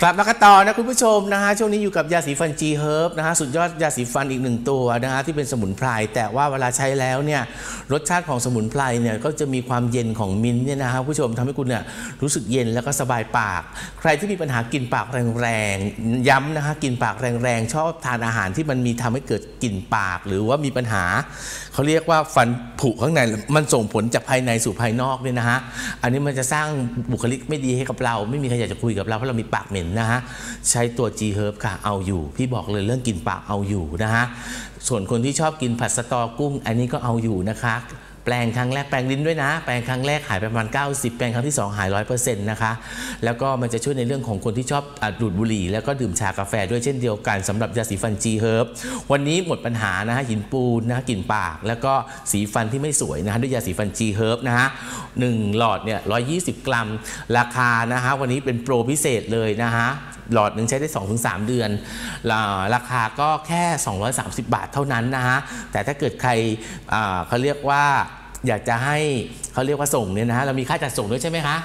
กลับมากันต่อนะคุณผู้ชมนะฮะช่วงนี้อยู่กับยาสีฟัน G Herb นะฮะสุดยอดยาสีฟันอีกหนึ่งตัวนะฮะที่เป็นสมุนไพรแต่ว่าเวลาใช้แล้วเนี่ยรสชาติของสมุนไพรเนี่ยก็จะมีความเย็นของมิ้นท์เนี่ยนะฮะผู้ชมทำให้คุณเนี่ยรู้สึกเย็นแล้วก็สบายปากใครที่มีปัญหากลิ่นปากแรงๆย้ำนะฮะกลิ่นปากแรงๆชอบทานอาหารที่มันมีทำให้เกิดกลิ่นปากหรือว่ามีปัญหาเขาเรียกว่าฟันผุข้างในมันส่งผลจากภายในสู่ภายนอกเนี่ยนะฮะอันนี้มันจะสร้างบุคลิกไม่ดีให้กับเราไม่มีใครอยากจะคุยกับเราเพราะเรามีปากเหม็นนะฮะใช้ตัว G Herb ค่ะเอาอยู่พี่บอกเลยเรื่องกลิ่นปากเอาอยู่นะฮะส่วนคนที่ชอบกินผัดสตอกุ้งอันนี้ก็เอาอยู่นะคะแปลงครั้งแรกแปลงลิ้นด้วยนะแปลงครั้งแรกหายไปประมาณ90แปลงครั้งที่2หาย 100% นะคะแล้วก็มันจะช่วยในเรื่องของคนที่ชอบดูดบุหรี่แล้วก็ดื่มชากาแฟด้วยเช่นเดียวกันสำหรับยาสีฟัน G Herb วันนี้หมดปัญหานะฮะหินปูนนะกลิ่นปากแล้วก็สีฟันที่ไม่สวยนะฮะด้วยยาสีฟัน G Herb นะฮะ1หลอดเนี่ย120 กรัมราคานะฮะวันนี้เป็นโปรพิเศษเลยนะฮะหลอดหนึ่งใช้ได้ 2-3 เดือนราคาก็แค่230 บาทเท่านั้นนะฮะแต่ถ้าเกิดใครเขาเรียกว่าอยากจะให้เขาเรียกว่าส่งเนี่ยนะฮะเรามีค่าจัดส่งด้วยใช่ไหมคะ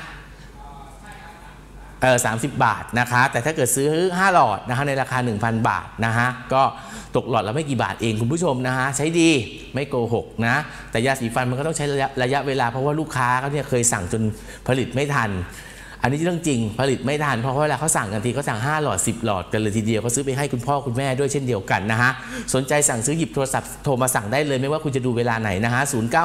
30 บาทนะคะแต่ถ้าเกิดซื้อ5หลอดนะคะในราคา 1,000 บาทนะฮะก็ตกหลอดละไม่กี่บาทเองคุณผู้ชมนะฮะใช้ดีไม่โกหกนะแต่ยาสีฟันมันก็ต้องใช้ระยะเวลาเพราะว่าลูกค้าเขาเนี่ยเคยสั่งจนผลิตไม่ทันอันนี้เรื่องจริงผลิตไม่ทันเพราะว่าเวลาเขาสั่งกันทีเขาสั่ง5หลอด10หลอดกันเลยทีเดียวเขาซื้อไปให้คุณพ่อคุณแม่ด้วยเช่นเดียวกันนะฮะสนใจสั่งซื้อหยิบโทรศัพท์โทรมาสั่งได้เลยไม่ว่าคุณจะดูเวลาไหนนะฮะ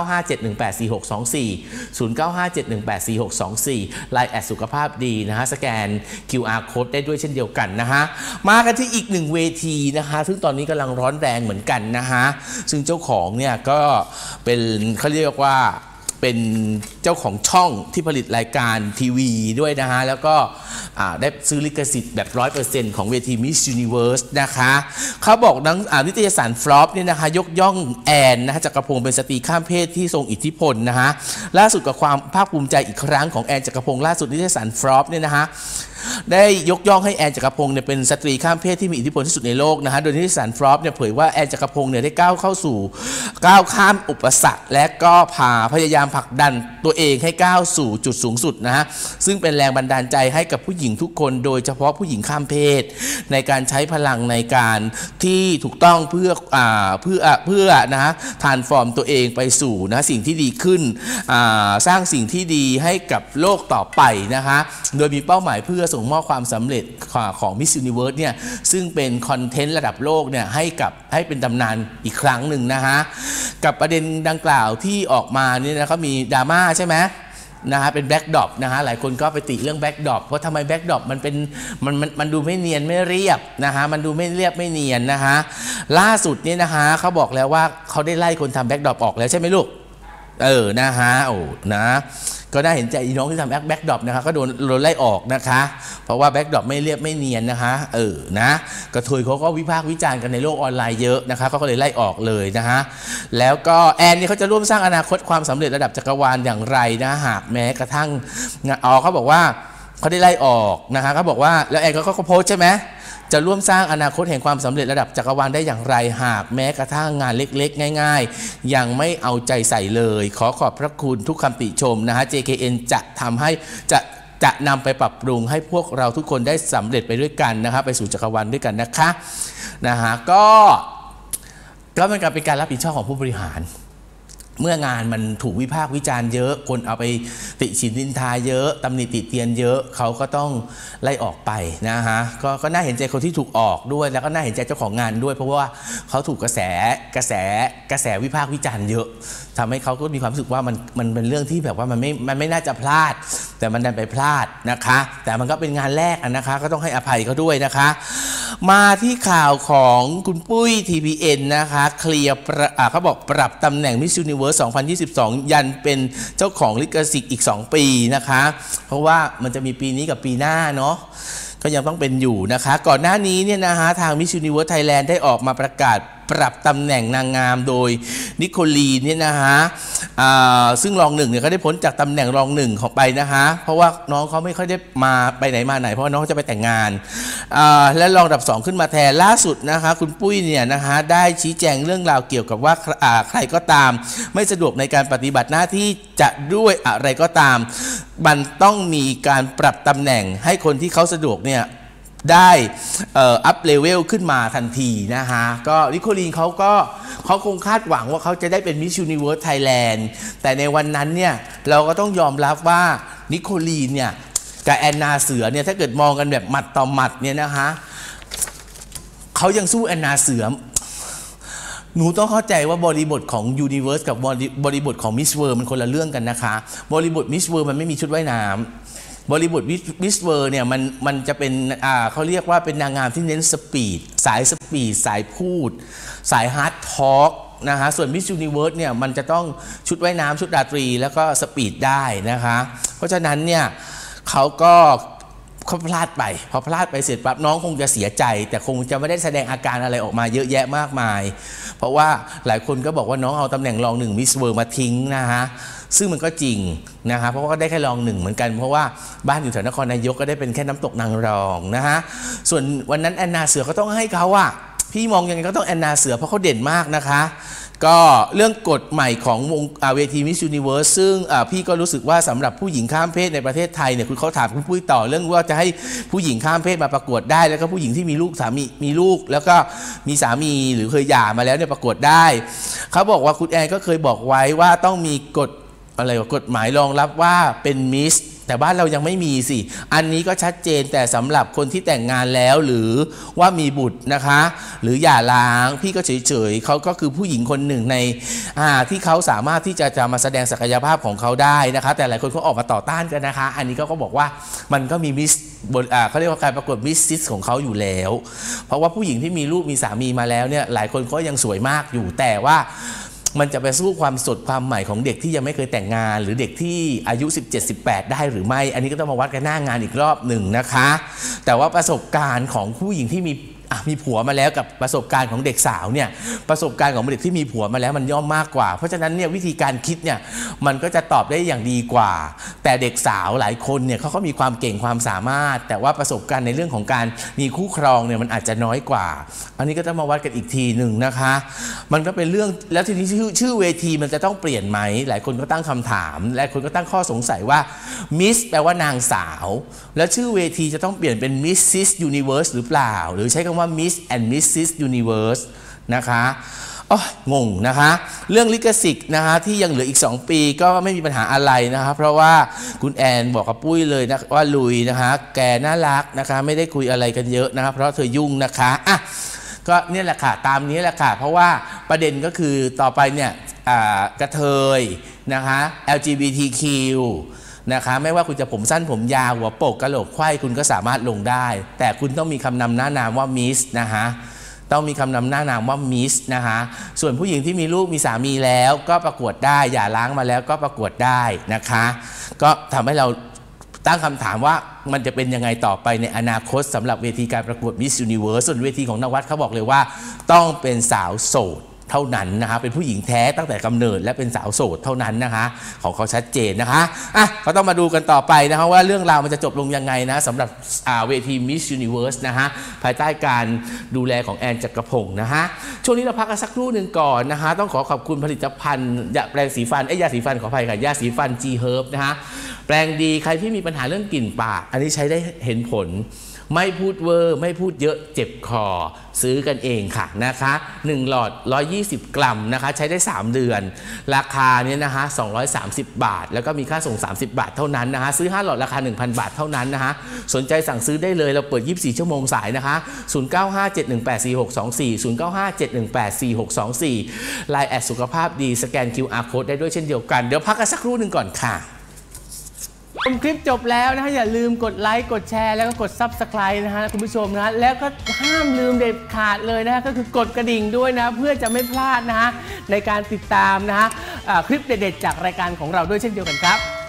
0957184624 LINE แอดสุขภาพดีนะฮะสแกน QR Code ได้ด้วยเช่นเดียวกันนะฮะมากันที่อีกหนึ่งเวทีนะคะซึ่งตอนนี้กำลังร้อนแรงเหมือนกันนะฮะซึ่งเจ้าของเนี่ยก็เป็นเขาเรียกว่าเป็นเจ้าของช่องที่ผลิตรายการทีวีด้วยนะฮะแล้วก็ได้ซื้อลิขสิทธิ์แบบ 100% ของเวที Miss Universe นะคะเขาบอกนิตยสารฟลอปเนี่ยนะคะยกย่องแอนนะฮะจักรพงศ์เป็นสตรีข้ามเพศที่ทรงอิทธิพลนะฮะล่าสุดกับความภาคภูมิใจอีกครั้งของแอนจักรพงศ์ล่าสุดนิตยสารฟลอปเนี่ยนะฮะได้ยกย่องให้แอนจักรพงศ์เนี่ยเป็นสตรีข้ามเพศที่มีอิทธิพลที่สุดในโลกนะฮะโดยนิตยสารฟลอปเนี่ยเผยว่าแอนจักรพงศ์เนี่ยได้ก้าวข้ามอุปสรรคและก็พยายามผลักดันตัวเองให้ก้าวสู่จุดสูงสุดนะฮะซึ่งเป็นแรงบันดาลใจให้กับผู้หญิงทุกคนโดยเฉพาะผู้หญิงข้ามเพศในการใช้พลังในการที่ถูกต้องเพื่อนะฮะทรานส์ฟอร์มตัวเองไปสู่นะสิ่งที่ดีขึ้นสร้างสิ่งที่ดีให้กับโลกต่อไปนะคะโดยมีเป้าหมายเพื่อส่งมอบความสำเร็จของ Miss Universe เนี่ยซึ่งเป็นคอนเทนต์ระดับโลกเนี่ยให้เป็นตำนานอีกครั้งหนึ่งนะฮะกับประเด็นดังกล่าวที่ออกมาเนี่ยนะเขามีดราม่าใช่ไหมนะฮะเป็นแบ็กดรอปนะฮะหลายคนก็ไปติเรื่องแบ็กดรอปเพราะทำไมแบ็กดรอปมันดูไม่เนียนไม่เรียบนะฮะมันดูไม่เรียบไม่เนียนนะฮะล่าสุดเนี่ยนะฮะเขาบอกแล้วว่าเขาได้ไล่คนทำแบ็กดรอปออกแล้วใช่ไหมลูกนะฮะนะก็น่าเห็นใจน้องที่ทำแบ็กดรอปนะคะก็โดนไล่ออกนะคะเพราะว่าแบ็กดรอปไม่เรียบไม่เนียนนะคะนะกระเทยเขาก็วิพากษ์วิจารณ์กันในโลกออนไลน์เยอะนะคะเขาก็เลยไล่ออกเลยนะฮะแล้วก็แอนนี่เขาจะร่วมสร้างอนาคตความสำเร็จระดับจักรวาลอย่างไรนะหากแม้กระทั่งเขาบอกว่าเขาได้ไล่ออกนะคะเขาบอกว่าแล้วแอนก็โพสใช่ไหมจะร่วมสร้างอนาคตแห่งความสำเร็จระดับจักรวาลได้อย่างไรหากแม้กระทั่งงานเล็กๆง่ายๆยังไม่เอาใจใส่เลยขอขอบพระคุณทุกคำติชมนะฮะ JKN จะนำไปปรับปรุงให้พวกเราทุกคนได้สำเร็จไปด้วยกันนะครับไปสู่จักรวาลด้วยกันนะคะก็มันเป็นการรับผิดชอบของผู้บริหารเมื่องานมันถูกวิพากษ์วิจารณ์เยอะคนเอาไปติฉินนินทาเยอะตำหนิติเตียนเยอะเขาก็ต้องไล่ออกไปนะฮะก็น่าเห็นใจคนที่ถูกออกด้วยแล้วก็น่าเห็นใจเจ้าของงานด้วยเพราะว่าเขาถูกกระแสวิพากษ์วิจารณ์เยอะทำให้เขาก็มีความรู้สึกว่ามันเป็นเรื่องที่แบบว่ามันไม่น่าจะพลาดแต่มันดันไปพลาดนะคะแต่มันก็เป็นงานแรกนะคะก็ต้องให้อภัยเขาด้วยนะคะมาที่ข่าวของคุณปุ้ย TPN นะคะเคลียร์เขาบอกปรับตำแหน่ง Miss Universe 2022 ยันเป็นเจ้าของลิขสิทธิ์อีก2 ปีนะคะเพราะว่ามันจะมีปีนี้กับปีหน้าเนาะก็ยังต้องเป็นอยู่นะคะก่อนหน้านี้เนี่ยนะฮะทาง Miss Universe Thailand ได้ออกมาประกาศปรับตำแหน่งนางงามโดยนิโคลีเนี่ยนะฮะซึ่งรองหนึ่งเนี่ยก็ได้พ้นจากตำแหน่งรองหนึ่งของไปนะฮะเพราะว่าน้องเขาไม่ค่อยได้มาไปไหนมาไหนเพราะน้องจะไปแต่งงานและรองอันดับ2ขึ้นมาแทนล่าสุดนะคะคุณปุ้ยเนี่ยนะฮะได้ชี้แจงเรื่องราวเกี่ยวกับว่าใครก็ตามไม่สะดวกในการปฏิบัติหน้าที่จะด้วยอะไรก็ตามมันต้องมีการปรับตำแหน่งให้คนที่เขาสะดวกเนี่ยได้อัพเลเวลขึ้นมาทันทีนะฮะก็นิโคลีนเขาคงคาดหวังว่าเขาจะได้เป็น Miss Universe Thailand แต่ในวันนั้นเนี่ยเราก็ต้องยอมรับว่านิโคลีนเนี่ยกับแอนนาเสือเนี่ยถ้าเกิดมองกันแบบหมัดต่อหมัดเนี่ยนะคะเขายังสู้แอนนาเสือหนูต้องเข้าใจว่าบริบทของ Universe กับบริบทของ Miss World มันคนละเรื่องกันนะคะบริบท Miss World มันไม่มีชุดว่ายน้ำบริบท Miss World เนี่ยมันจะเป็นเขาเรียกว่าเป็นนางงามที่เน้นสปีดสายพูดสายฮาร์ดทอล์กนะฮะส่วน Miss Universe เนี่ยมันจะต้องชุดว่ายน้ำชุดราตรีแล้วก็สปีดได้นะคะเพราะฉะนั้นเนี่ยเขาพลาดไปพอพลาดไปเสร็จปั๊บน้องคงจะเสียใจแต่คงจะไม่ได้แสดงอาการอะไรออกมาเยอะแยะมากมายเพราะว่าหลายคนก็บอกว่าน้องเอาตำแหน่งรอง1 Miss World มาทิ้งนะฮะซึ่งมันก็จริงนะคะเพราะว่าก็ได้แค่รอง1เหมือนกันเพราะว่าบ้านอยู่แถวนครนายกก็ได้เป็นแค่น้ำตกนางรองนะฮะส่วนวันนั้นแอนนาเสือก็ต้องให้เขาอะพี่มองยังไงก็ต้องแอนนาเสือเพราะเขาเด่นมากนะคะก็เรื่องกฎใหม่ของวงเวที Miss Universe ซึ่งพี่ก็รู้สึกว่าสำหรับผู้หญิงข้ามเพศในประเทศไทยเนี่ยคุณเขาถามคุณปุ้ยต่อเรื่องว่าจะให้ผู้หญิงข้ามเพศมาประกวดได้แล้วก็ผู้หญิงที่มีลูกสามีลูกแล้วก็มีสามีหรือเคยหย่ามาแล้วเนี่ยประกวดได้เขาบอกว่าคุณแอนก็เคยบอกไว้ว่าต้องมีกฎหมายรองรับว่าเป็นมิสแต่บ้านเรายังไม่มีสิอันนี้ก็ชัดเจนแต่สำหรับคนที่แต่งงานแล้วหรือว่ามีบุตรนะคะหรือหย่าร้างพี่ก็เฉยๆเขาก็คือผู้หญิงคนหนึ่งในที่เขาสามารถที่จะมาแสดงศักยภาพของเขาได้นะคะแต่หลายคนเขาออกมาต่อต้านกันนะคะอันนี้ก็บอกว่ามันก็มีมิสเขาเรียกว่าการประกวดมิสซิสของเขาอยู่แล้วเพราะว่าผู้หญิงที่มีลูกมีสามีมาแล้วเนี่ยหลายคนก็ยังสวยมากอยู่แต่ว่ามันจะไปสู้ความสดความใหม่ของเด็กที่ยังไม่เคยแต่งงานหรือเด็กที่อายุ 17-18 ได้หรือไม่อันนี้ก็ต้องมาวัดกันหน้างานอีกรอบหนึ่งนะคะแต่ว่าประสบการณ์ของผู้หญิงที่มีผัวมาแล้วกับประสบการณ์ของเด็กสาวเนี่ยประสบการณ์ของเด็กที่มีผัวมาแล้วมันย่อมมากกว่าเพราะฉะนั้นเนี่ยวิธีการคิดเนี่ยมันก็จะตอบได้อย่างดีกว่าแต่เด็กสาวหลายคนเนี่ยเขาก็มีความเก่งความสามารถแต่ว่าประสบการณ์ในเรื่องของการมีคู่ครองเนี่ยมันอาจจะน้อยกว่าอันนี้ก็ต้องมาวัดกันอีกทีหนึ่งนะคะมันก็เป็นเรื่องแล้วทีนี้ชื่อเวทีมันจะต้องเปลี่ยนไหมหลายคนก็ตั้งคำถามหลายคนก็ตั้งข้อสงสัยว่ามิสแปลว่านางสาวแล้วชื่อเวทีจะต้องเปลี่ยนเป็น Mrs Universe หรือเปล่าหรือใช้คำว่า Miss and Mrs Universe นะคะงงนะคะเรื่องลิขสิทธิ์นะคะที่ยังเหลืออีก2ปีก็ไม่มีปัญหาอะไรนะคะเพราะว่าคุณแอนบอกกับปุ้ยเลยนะว่าลุยนะคะแกน่ารักนะคะไม่ได้คุยอะไรกันเยอะนะคะเพราะเธอยุ่งนะคะก็เนี่ยแหละค่ะตามนี้แหละค่ะเพราะว่าประเด็นก็คือต่อไปเนี่ยกระเทยนะคะ LGBTQ นะคะไม่ว่าคุณจะผมสั้นผมยาวหัวโปกกะโหลกไขว้คุณก็สามารถลงได้แต่คุณต้องมีคำนำหน้านามว่ามิสนะคะต้องมีคำนำหน้านามว่ามิสนะคะส่วนผู้หญิงที่มีลูกมีสามีแล้วก็ประกวดได้หย่าร้างมาแล้วก็ประกวดได้นะคะก็ทำให้เราตั้งคำถามว่ามันจะเป็นยังไงต่อไปในอนาคตสำหรับเวทีการประกวด Miss Universe ส่วนเวทีของนวัดเขาบอกเลยว่าต้องเป็นสาวโสดเท่านั้นนะคะเป็นผู้หญิงแท้ตั้งแต่กำเนิดและเป็นสาวโสดเท่านั้นนะคะของเขาชัดเจนนะคะก็ต้องมาดูกันต่อไปนะคะว่าเรื่องราวมันจะจบลงยังไงนะสำหรับเวที Miss Universe นะคะภายใต้การดูแลของแอนจักรพงศ์นะคะช่วงนี้เราพักกันสักครู่หนึ่งก่อนนะคะต้องขอบคุณผลิตภัณฑ์แปรงสีฟันยาสีฟันขออภัยค่ะยาสีฟัน G Herb นะคะแปรงดีใครที่มีปัญหาเรื่องกลิ่นปากอันนี้ใช้ได้เห็นผลไม่พูดเวอร์ไม่พูดเยอะเจ็บคอซื้อกันเองค่ะนะคะ1หลอด120 กรัมนะคะใช้ได้3เดือนราคาเนี่ยนะคะ230 บาทแล้วก็มีค่าส่ง30 บาทเท่านั้นนะคะซื้อ5หลอดราคา 1,000 บาทเท่านั้นนะคะสนใจสั่งซื้อได้เลยเราเปิด24ชั่วโมงสายนะคะ0957184624 0957184624 ไลน์แอดสุขภาพดีสแกน QR Code ได้ด้วยเช่นเดียวกันเดี๋ยวพักกันสักครู่หนึ่งก่อนค่ะชมคลิปจบแล้วนะคะอย่าลืมกดไลค์กดแชร์แล้วก็กด Subscribe นะฮะคุณผู้ชมนะแล้วก็ห้ามลืมเด็ดขาดเลยนะก็คือกดกระดิ่งด้วยนะเพื่อจะไม่พลาดนะฮะในการติดตามนะฮะคลิปเด็ดๆจากรายการของเราด้วยเช่นเดียวกันครับ